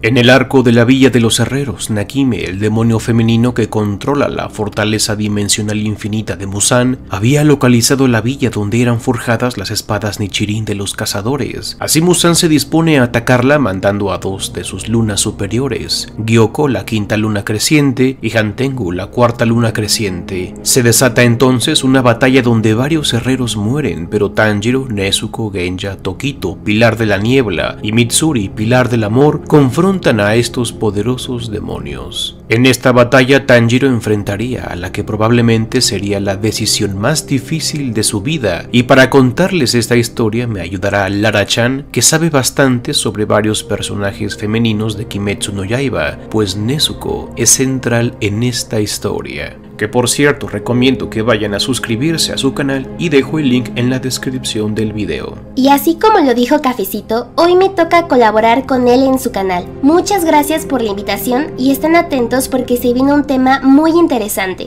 En el arco de la Villa de los Herreros, Nakime, el demonio femenino que controla la fortaleza dimensional infinita de Muzan, había localizado la villa donde eran forjadas las espadas Nichirin de los cazadores. Así Muzan se dispone a atacarla mandando a dos de sus lunas superiores, Gyoko, la quinta luna creciente, y Hantengu, la cuarta luna creciente. Se desata entonces una batalla donde varios herreros mueren, pero Tanjiro, Nezuko, Genja, Tokito, pilar de la niebla, y Mitsuri, pilar del amor, confrontan a estos poderosos demonios. En esta batalla Tanjiro enfrentaría a la que probablemente sería la decisión más difícil de su vida, y para contarles esta historia me ayudará Lara-chan, que sabe bastante sobre varios personajes femeninos de Kimetsu no Yaiba, pues Nezuko es central en esta historia. Que por cierto recomiendo que vayan a suscribirse a su canal y dejo el link en la descripción del video. Y así como lo dijo Cafecito, hoy me toca colaborar con él en su canal. Muchas gracias por la invitación y estén atentos porque se viene un tema muy interesante.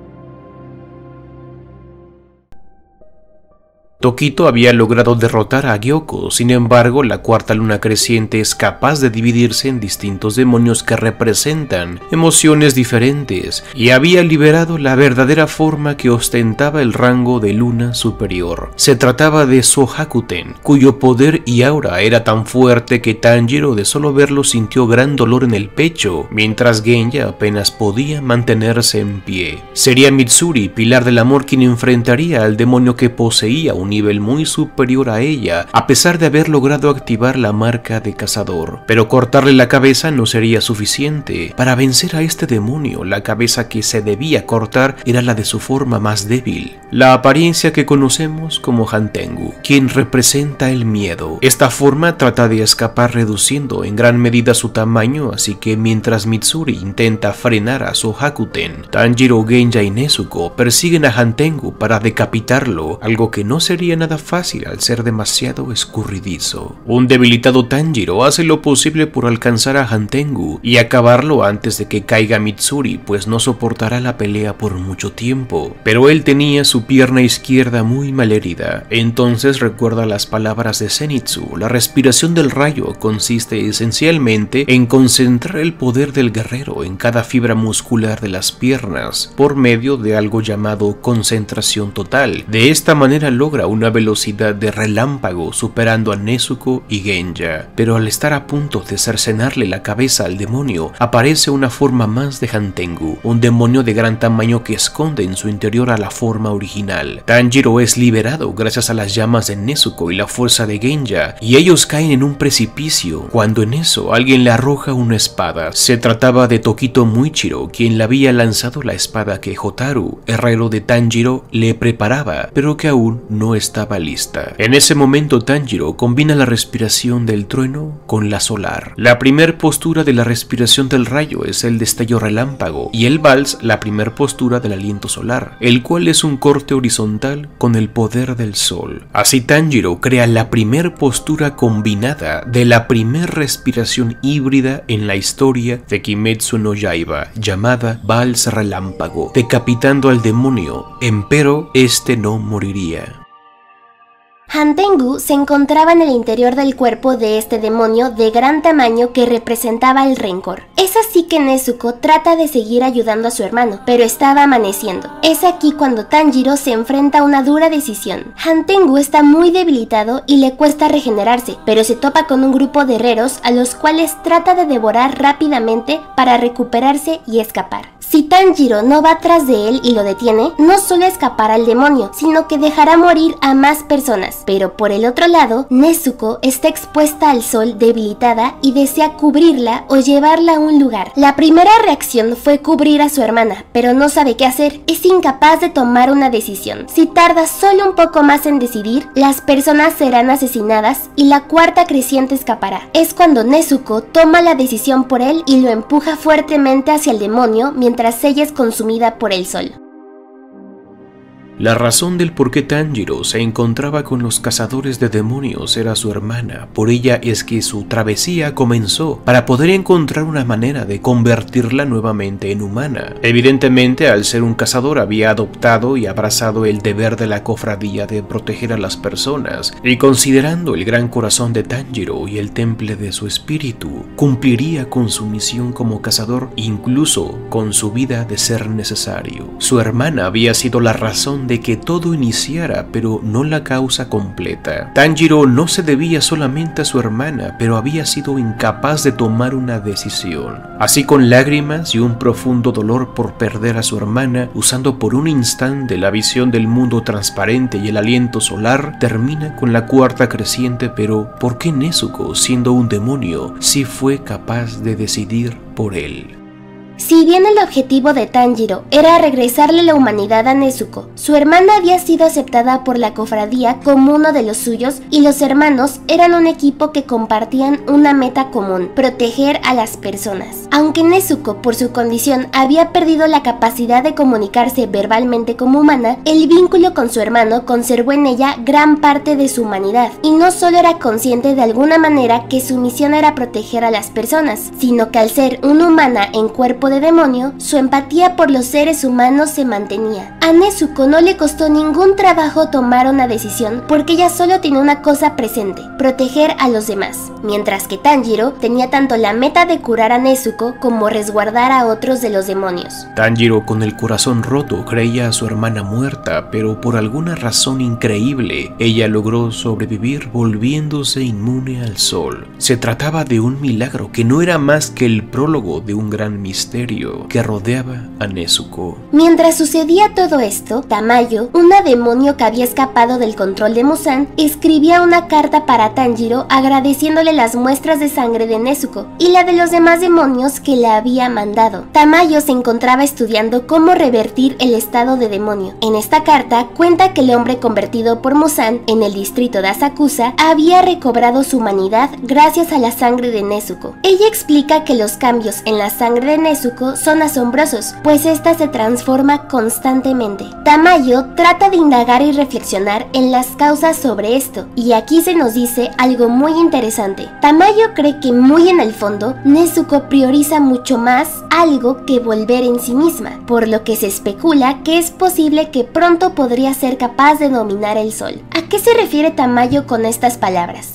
Tokito había logrado derrotar a Gyoko, sin embargo la cuarta luna creciente es capaz de dividirse en distintos demonios que representan emociones diferentes y había liberado la verdadera forma que ostentaba el rango de luna superior. Se trataba de Sohakuten, cuyo poder y aura era tan fuerte que Tanjiro de solo verlo sintió gran dolor en el pecho, mientras Genja apenas podía mantenerse en pie. Sería Mitsuri, pilar del amor, quien enfrentaría al demonio que poseía un nivel muy superior a ella, a pesar de haber logrado activar la marca de cazador. Pero cortarle la cabeza no sería suficiente. Para vencer a este demonio, la cabeza que se debía cortar era la de su forma más débil, la apariencia que conocemos como Hantengu, quien representa el miedo. Esta forma trata de escapar reduciendo en gran medida su tamaño, así que mientras Mitsuri intenta frenar a Sohakuten, Tanjiro, Genja y Nezuko persiguen a Hantengu para decapitarlo, algo que no sería nada fácil al ser demasiado escurridizo. Un debilitado Tanjiro hace lo posible por alcanzar a Hantengu y acabarlo antes de que caiga Mitsuri, pues no soportará la pelea por mucho tiempo. Pero él tenía su pierna izquierda muy malherida, entonces recuerda las palabras de Zenitsu. La respiración del rayo consiste esencialmente en concentrar el poder del guerrero en cada fibra muscular de las piernas por medio de algo llamado concentración total. De esta manera logra una velocidad de relámpago superando a Nezuko y Genja, pero al estar a punto de cercenarle la cabeza al demonio, aparece una forma más de Hantengu, un demonio de gran tamaño que esconde en su interior a la forma original. Tanjiro es liberado gracias a las llamas de Nezuko y la fuerza de Genja, y ellos caen en un precipicio, cuando en eso alguien le arroja una espada. Se trataba de Tokito Muichiro, quien le había lanzado la espada que Hotaru, herrero de Tanjiro, le preparaba, pero que aún no estaba lista. En ese momento Tanjiro combina la respiración del trueno con la solar. La primer postura de la respiración del rayo es el destello relámpago y el vals la primer postura del aliento solar, el cual es un corte horizontal con el poder del sol. Así Tanjiro crea la primer postura combinada de la primer respiración híbrida en la historia de Kimetsu no Yaiba, llamada vals relámpago, decapitando al demonio, empero este no moriría. Hantengu se encontraba en el interior del cuerpo de este demonio de gran tamaño que representaba el rencor. Es así que Nezuko trata de seguir ayudando a su hermano, pero estaba amaneciendo. Es aquí cuando Tanjiro se enfrenta a una dura decisión. Hantengu está muy debilitado y le cuesta regenerarse, pero se topa con un grupo de herreros a los cuales trata de devorar rápidamente para recuperarse y escapar. Si Tanjiro no va tras de él y lo detiene, no solo escapará al demonio, sino que dejará morir a más personas. Pero por el otro lado, Nezuko está expuesta al sol debilitada y desea cubrirla o llevarla a un lugar. La primera reacción fue cubrir a su hermana, pero no sabe qué hacer. Es incapaz de tomar una decisión. Si tarda solo un poco más en decidir, las personas serán asesinadas y la cuarta creciente escapará. Es cuando Nezuko toma la decisión por él y lo empuja fuertemente hacia el demonio mientras ella es consumida por el sol. La razón del por qué Tanjiro se encontraba con los cazadores de demonios era su hermana. Por ella es que su travesía comenzó, para poder encontrar una manera de convertirla nuevamente en humana. Evidentemente, al ser un cazador había adoptado y abrazado el deber de la cofradía de proteger a las personas, y considerando el gran corazón de Tanjiro y el temple de su espíritu, cumpliría con su misión como cazador, incluso con su vida de ser necesario. Su hermana había sido la razón de que todo iniciara, pero no la causa completa. Tanjiro no se debía solamente a su hermana, pero había sido incapaz de tomar una decisión. Así, con lágrimas y un profundo dolor por perder a su hermana, usando por un instante la visión del mundo transparente y el aliento solar, termina con la cuarta creciente. Pero ¿por qué Nezuko, siendo un demonio, sí fue capaz de decidir por él? Si bien el objetivo de Tanjiro era regresarle la humanidad a Nezuko, su hermana había sido aceptada por la cofradía como uno de los suyos, y los hermanos eran un equipo que compartían una meta común: proteger a las personas. Aunque Nezuko, por su condición, había perdido la capacidad de comunicarse verbalmente como humana, el vínculo con su hermano conservó en ella gran parte de su humanidad, y no solo era consciente de alguna manera que su misión era proteger a las personas, sino que al ser una humana en cuerpo de demonio, su empatía por los seres humanos se mantenía. A Nezuko no le costó ningún trabajo tomar una decisión, porque ella solo tenía una cosa presente: proteger a los demás, mientras que Tanjiro tenía tanto la meta de curar a Nezuko como resguardar a otros de los demonios. Tanjiro, con el corazón roto, creía a su hermana muerta, pero por alguna razón increíble, ella logró sobrevivir volviéndose inmune al sol. Se trataba de un milagro que no era más que el prólogo de un gran misterio que rodeaba a Nezuko. Mientras sucedía todo esto, Tamayo, una demonio que había escapado del control de Muzan, escribía una carta para Tanjiro agradeciéndole las muestras de sangre de Nezuko y la de los demás demonios que le había mandado. Tamayo se encontraba estudiando cómo revertir el estado de demonio. En esta carta cuenta que el hombre convertido por Muzan en el distrito de Asakusa había recobrado su humanidad gracias a la sangre de Nezuko. Ella explica que los cambios en la sangre de Nezuko son asombrosos, pues esta se transforma constantemente. Tamayo trata de indagar y reflexionar en las causas sobre esto, y aquí se nos dice algo muy interesante. Tamayo cree que muy en el fondo, Nezuko prioriza mucho más algo que volver en sí misma, por lo que se especula que es posible que pronto podría ser capaz de dominar el sol. ¿A qué se refiere Tamayo con estas palabras?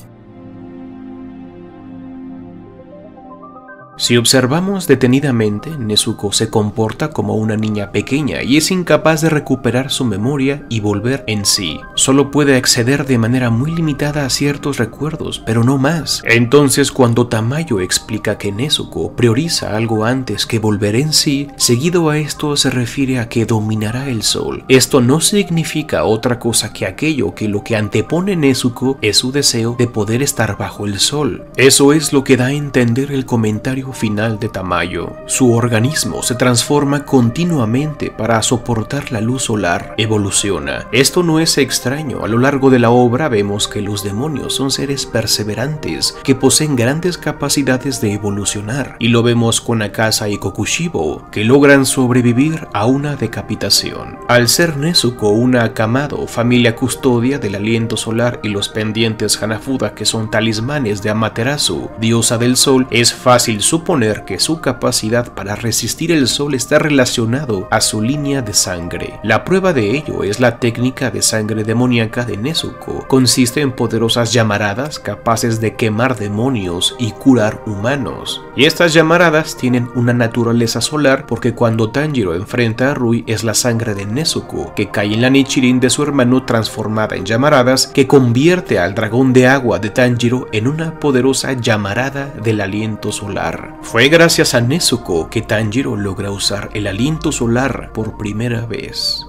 Si observamos detenidamente, Nezuko se comporta como una niña pequeña y es incapaz de recuperar su memoria y volver en sí. Solo puede acceder de manera muy limitada a ciertos recuerdos, pero no más. Entonces, cuando Tamayo explica que Nezuko prioriza algo antes que volver en sí, seguido a esto se refiere a que dominará el sol. Esto no significa otra cosa que aquello que lo que antepone Nezuko es su deseo de poder estar bajo el sol. Eso es lo que da a entender el comentario final de Tamayo. Su organismo se transforma continuamente para soportar la luz solar, evoluciona. Esto no es extraño. A lo largo de la obra vemos que los demonios son seres perseverantes que poseen grandes capacidades de evolucionar, y lo vemos con Akasa y Kokushibo, que logran sobrevivir a una decapitación. Al ser Nezuko una Akamado, familia custodia del aliento solar, y los pendientes Hanafuda, que son talismanes de Amaterasu, diosa del sol, es fácil suponer que su capacidad para resistir el sol está relacionado a su línea de sangre. La prueba de ello es la técnica de sangre demoníaca de Nezuko. Consiste en poderosas llamaradas capaces de quemar demonios y curar humanos. Y estas llamaradas tienen una naturaleza solar, porque cuando Tanjiro enfrenta a Rui es la sangre de Nezuko que cae en la Nichirin de su hermano transformada en llamaradas, que convierte al dragón de agua de Tanjiro en una poderosa llamarada del aliento solar. Fue gracias a Nezuko que Tanjiro logra usar el aliento solar por primera vez.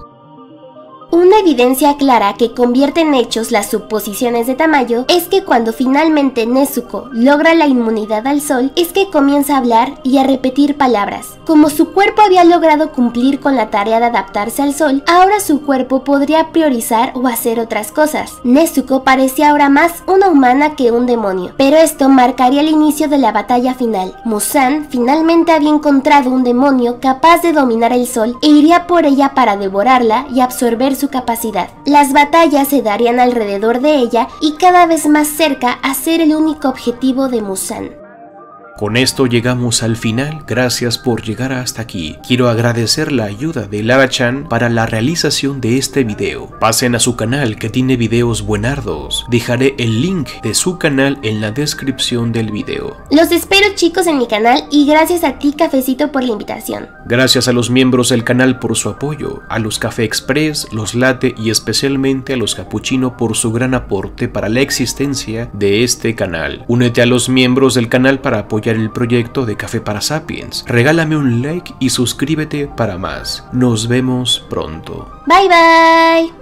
Una evidencia clara que convierte en hechos las suposiciones de Tamayo es que cuando finalmente Nezuko logra la inmunidad al sol, es que comienza a hablar y a repetir palabras. Como su cuerpo había logrado cumplir con la tarea de adaptarse al sol, ahora su cuerpo podría priorizar o hacer otras cosas. Nezuko parecía ahora más una humana que un demonio, pero esto marcaría el inicio de la batalla final. Muzan finalmente había encontrado un demonio capaz de dominar el sol e iría por ella para devorarla y absorber su capacidad. Las batallas se darían alrededor de ella y cada vez más cerca a ser el único objetivo de Muzan. Con esto llegamos al final, gracias por llegar hasta aquí. Quiero agradecer la ayuda de Lara-chan para la realización de este video. Pasen a su canal que tiene videos buenardos. Dejaré el link de su canal en la descripción del video. Los espero, chicos, en mi canal y gracias a ti, Cafecito, por la invitación. Gracias a los miembros del canal por su apoyo, a los Café Express, los Latte y especialmente a los Cappuccino por su gran aporte para la existencia de este canal. Únete a los miembros del canal para apoyar el proyecto de Café para Sapiens. Regálame un like y suscríbete para más. Nos vemos pronto. Bye bye.